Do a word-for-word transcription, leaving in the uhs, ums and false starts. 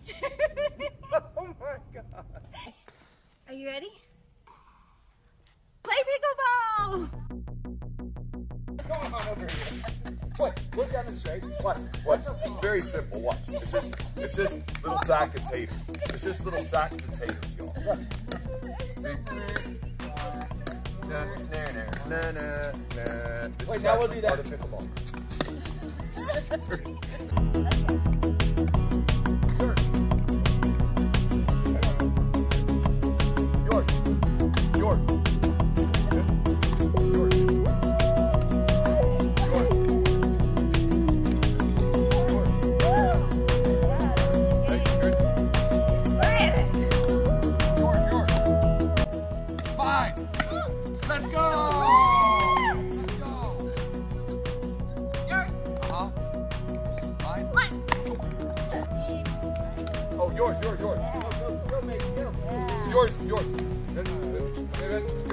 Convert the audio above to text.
Oh my God. Are you ready? Play pickleball! What's going on over here? What? Look down the straight. What? Watch. It's very simple. Watch. It's just, it's just little sack of taters. It's just little sacks of taters, y'all. See? Na, na, na, na, na. This Wait, is now we'll actually do that. part of pickleball. Yours. Yours. Yours. Let's go! Let's go! Yours! Uh-huh. Mine? One! Oh, yours, yours, yours. Go, go, go, make it. Go. Yours, yours.